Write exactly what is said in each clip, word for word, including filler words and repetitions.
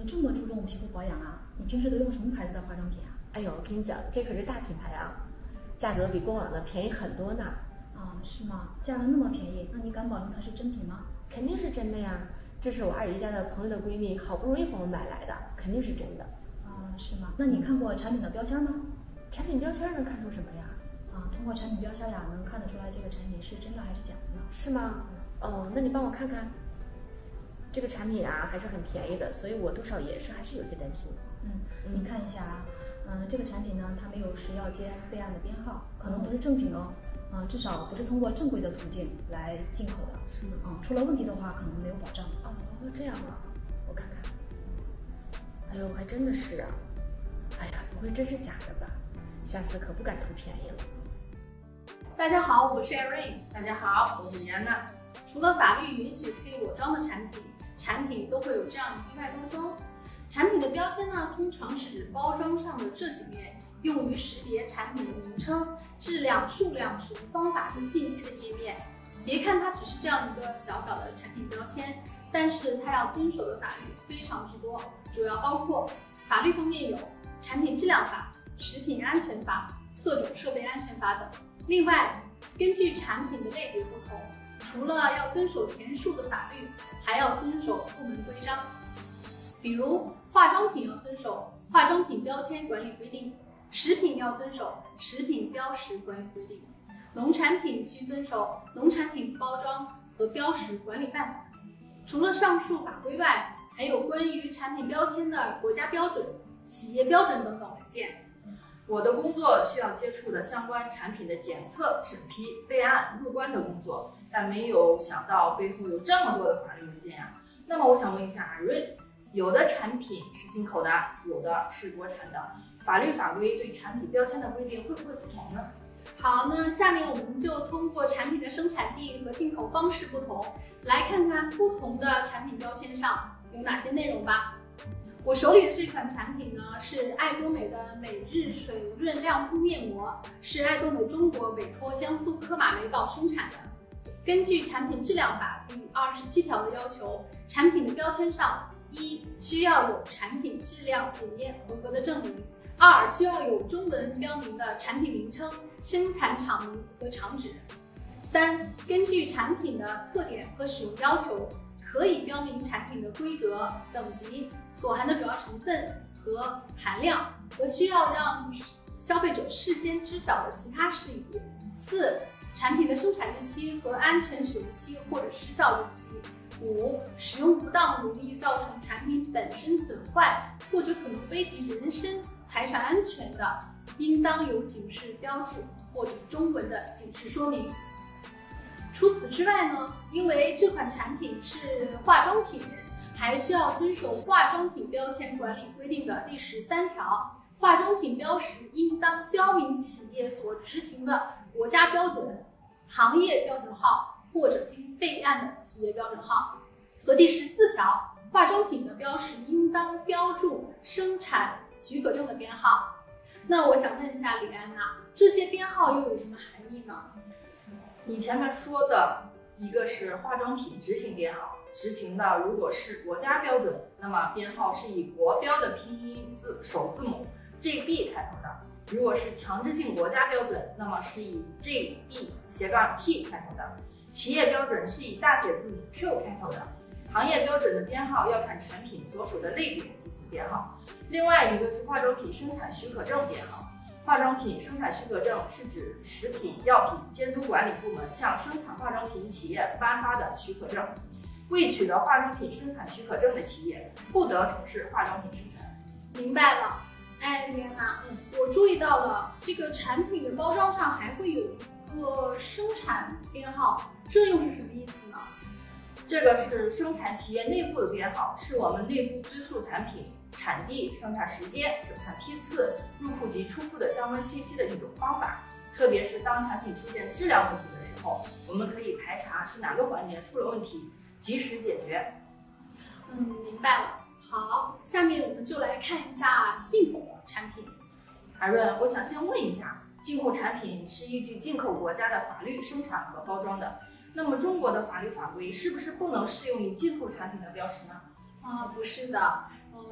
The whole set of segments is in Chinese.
你这么注重皮肤保养啊？你平时都用什么牌子的化妆品啊？ 哎呦，我跟你讲，这可是大品牌啊，价格比过往的便宜很多呢。 啊，是吗？价格那么便宜，那你敢保证它是真品吗？ 肯定是真的呀，这是我二姨家的朋友的闺蜜好不容易帮我买来的，肯定是真的。 啊，是吗？那你看过产品的标签吗？ 产品标签能看出什么呀？ 啊，通过产品标签呀，能看得出来这个产品是真的还是假的呢？ 是吗？哦，那你帮我看看。这个产品啊还是很便宜的，所以我多少也是还是有些担心。 嗯，你看一下啊，嗯，这个产品呢，它没有食药监备案的编号，可能不是正品哦。嗯，至少不是通过正规的途径来进口的。 是吗？ 嗯，出了问题的话，可能没有保障。 哦，这样啊，我看看。哎呦，还真的是啊！哎呀，不会真是假的吧？下次可不敢图便宜了。 大家好，我是 Erin。 大家好，我是妍娜。 除了法律允许可以裸装的产品，产品都会有这样一批外包装。产品的标签呢，通常是指包装上的这几面，用于识别产品的名称、质量、数量、使用方法和信息的页面。别看它只是这样一个小小的产品标签，但是它要遵守的法律非常之多，主要包括法律方面有产品质量法、食品安全法、特种设备安全法等。另外，根据产品的类别不同，除了要遵守前述的法律，还要遵守部门规章。比如化妆品要遵守化妆品标签管理规定，食品要遵守食品标识管理规定，农产品需遵守农产品包装和标识管理办法。除了上述法规外，还有关于产品标签的国家标准、企业标准等等文件。 我的工作需要接触的相关产品的检测、审批、备案、入关的工作，但没有想到背后有这么多的法律文件呀。那么我想问一下阿瑞，有的产品是进口的，有的是国产的，法律法规对产品标签的规定会不会不同呢？ 好，那下面我们就通过产品的生产地和进口方式不同，来看看不同的产品标签上有哪些内容吧。我手里的这款产品呢，是艾多美的每日水润亮肤面膜，是艾多美中国委托江苏科马雷堡生产的。根据产品质量法第二十七条的要求，产品的标签上，一需要有产品质量检验合格的证明；二需要有中文标明的产品名称、生产厂名和厂址；三根据产品的特点和使用要求，可以标明产品的规格、等级、所含的主要成分和含量和需要让消费者事先知晓的其他事宜；四、产品的生产日期和安全使用期或者失效日期；五、使用不当容易造成产品本身损坏或者可能危及人身、财产安全的，应当有警示标志或者中文的警示说明。除此之外呢，因为这款产品是化妆品，还需要遵守化妆品标签管理规定的第十三条，化妆品标识应当标明企业所执行的国家标准、行业标准号或者经备案的企业标准号。和第十四条，化妆品的标识应当标注生产许可证的编号。那我想问一下李安娜，这些编号又有什么含义呢？ 你前面说的一个是化妆品执行编号，执行的如果是国家标准，那么编号是以国标的拼音字首字母 G B 开头的；如果是强制性国家标准，那么是以 G B 斜杠 T 开头的；企业标准是以大写字母 Q 开头的；行业标准的编号要看产品所属的类别进行编号。另外一个是化妆品生产许可证编号。化妆品生产许可证是指食品药品监督管理部门向生产化妆品企业颁发的许可证，未取得化妆品生产许可证的企业不得从事化妆品生产。 明白了。哎，李安娜，我注意到了这个产品的包装上还会有一个生产编号，这又是什么意思呢？ 这个是生产企业内部的编号，是我们内部追溯产品产地、生产时间、生产批次、入库及出库的相关信息的一种方法。特别是当产品出现质量问题的时候，我们可以排查是哪个环节出了问题，及时解决。 嗯，明白了。好，下面我们就来看一下进口的产品。 海润，我想先问一下，进口产品是依据进口国家的法律生产和包装的，那么中国的法律法规是不是不能适用于进口产品的标识呢？ 啊、呃，不是的。嗯，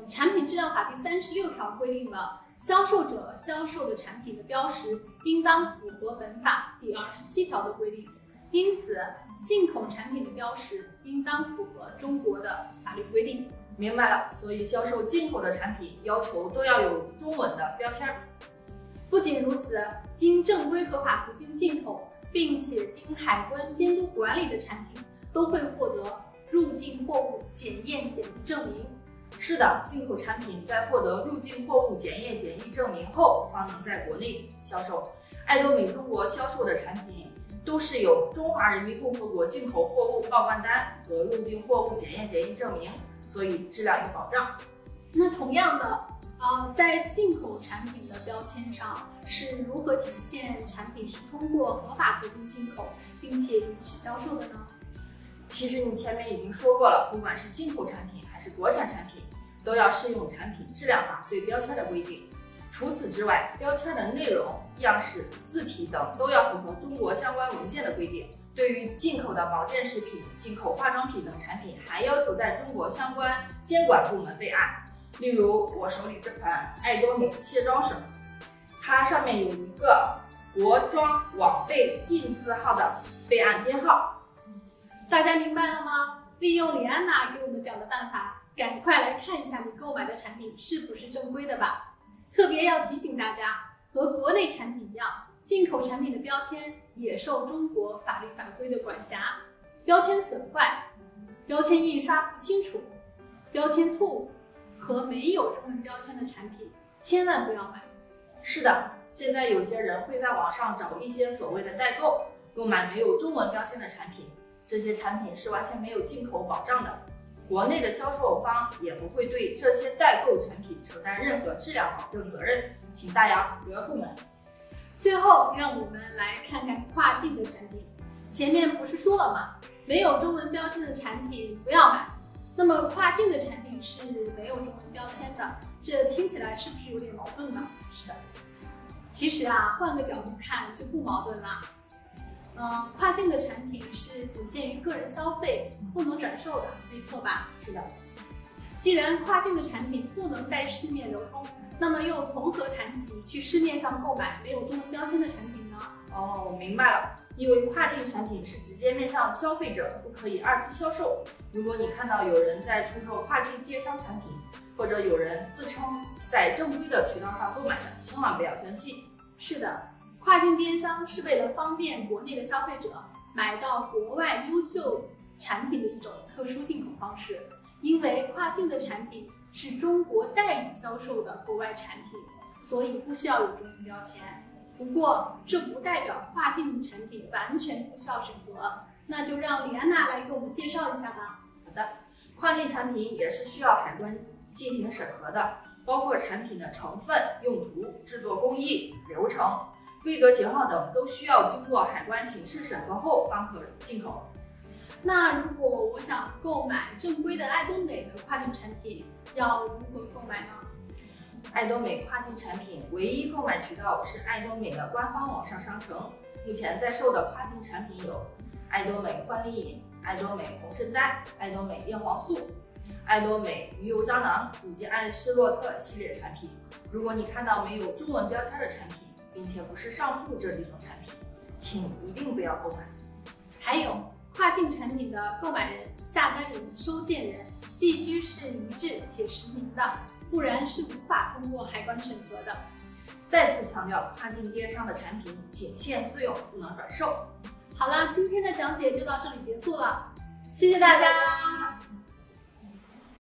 嗯，产品质量法第三十六条规定了，销售者销售的产品的标识应当符合本法第二十七条的规定，因此进口产品的标识应当符合中国的法律规定。 明白了，所以销售进口的产品要求都要有中文的标签。 不仅如此，经正规合法途径进口，并且经海关监督管理的产品，都会获得入境货物检验检疫证明。 是的，进口产品在获得入境货物检验检疫证明后，方能在国内销售。爱多美中国销售的产品都是有中华人民共和国进口货物报关单和入境货物检验检疫证明，所以质量有保障。 那同样的，呃，在进口产品的标签上是如何体现产品是通过合法途径进口，并且允许销售的呢？ 其实你前面已经说过了，不管是进口产品还是国产产品，都要适用产品质量法对标签的规定。除此之外，标签的内容、样式、字体等都要符合中国相关文件的规定。对于进口的保健食品、进口化妆品等产品，还要求在中国相关监管部门备案。例如我手里这款爱多美卸妆水，它上面有一个国妆网备禁字号的备案编号。 大家明白了吗？利用李安娜给我们讲的办法，赶快来看一下你购买的产品是不是正规的吧。特别要提醒大家，和国内产品一样，进口产品的标签也受中国法律法规的管辖。标签损坏、标签印刷不清楚、标签错误和没有中文标签的产品，千万不要买。 是的，现在有些人会在网上找一些所谓的代购，购买没有中文标签的产品，这些产品是完全没有进口保障的。国内的销售方也不会对这些代购产品承担任何质量保证责任，请大家不要购买。 最后，让我们来看看跨境的产品。前面不是说了吗？没有中文标签的产品不要买。那么跨境的产品是没有中文标签的，这听起来是不是有点矛盾呢？是的，其实啊，换个角度看就不矛盾啦。嗯，跨境的产品是仅限于个人消费，不能转售的，没错吧？ 是的。 既然跨境的产品不能在市面流通，那么又从何谈起去市面上购买没有中文标签的产品呢？ 哦，我明白了，因为跨境产品是直接面向消费者，不可以二次销售。如果你看到有人在出售跨境电商产品，或者有人自称在正规的渠道上购买的，千万不要相信。 是的。跨境电商是为了方便国内的消费者买到国外优秀产品的一种特殊进口方式，因为跨境的产品是中国代理销售的国外产品，所以不需要有中文标签。不过，这不代表跨境产品完全不需要审核，那就让李安娜来给我们介绍一下吧。 好的，跨境产品也是需要海关进行审核的，包括产品的成分、用途、制作工艺、流程、规格型号等都需要经过海关形式审核后方可进口。 那如果我想购买正规的爱多美的跨境产品，要如何购买呢？ 爱多美跨境产品唯一购买渠道是爱多美的官方网上商城。目前在售的跨境产品有爱多美焕丽饮、爱多美红圣代、爱多美叶黄素、爱多美鱼油胶囊以及爱诗洛特系列产品。如果你看到没有中文标签的产品，并且不是上述这几种产品，请一定不要购买。 还有，跨境产品的购买人、下单人、收件人必须是一致且实名的，不然是无法通过海关审核的。 再次强调，跨境电商的产品仅限自用，不能转售。 好了，今天的讲解就到这里结束了，谢谢大家。